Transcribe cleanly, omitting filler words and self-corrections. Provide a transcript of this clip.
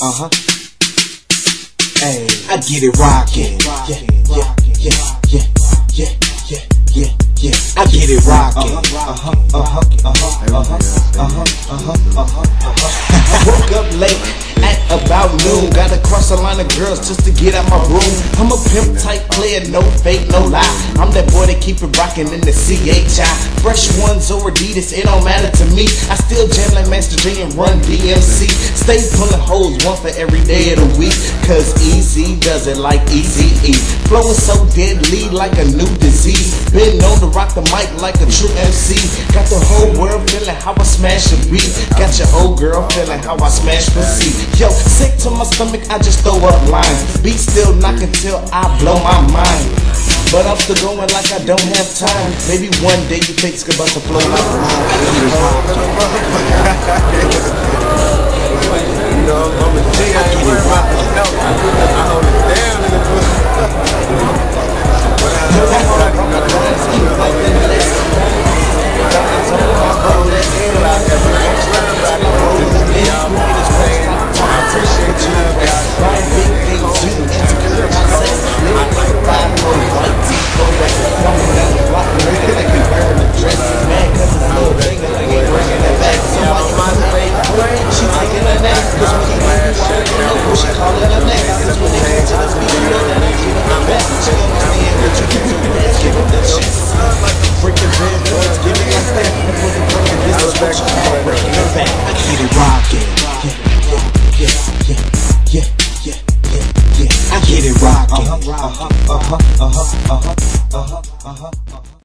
Hey, I get it rockin'. Yeah. I get it rockin'. Woke up late at about noon. Gotta cross a line of girls just to get out my room. I'm a pimp type player, no fake, no lie. I'm that boy that keep it rockin' in the CHI. Fresh ones or Adidas, it don't matter to me. I still jam like Master J and run DMC. Stay pulling hoes, one for every day of the week. Cause Easy does it like Eazy-E. Flowing so deadly like a new disease. Been known to rock the mic like a true MC. Got the whole world feeling how I smash a beat. Got your old girl feeling how I smash pussy. Yo, sick to my stomach, I just throw up lines. Beat still knocking till I blow my mind. But I'm still going like I don't have time. Maybe one day you think it's about to flow like you know, I'm a G, I ain't worried about the snow. I hold it down in the book. I get it rockin'.